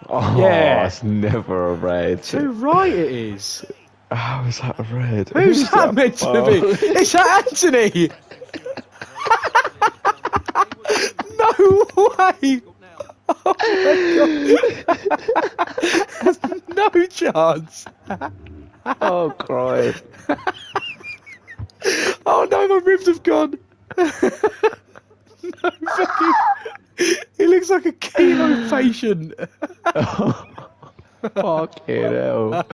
Oh, Yeah. it's never a red. Too right it is. How is that a red? Who's that meant to be? Oh. It's Anthony! No way! Oh my god! No chance! Oh, Christ. Oh no, my ribs have gone! No fucking... He looks like a chemo patient! Fucking hell.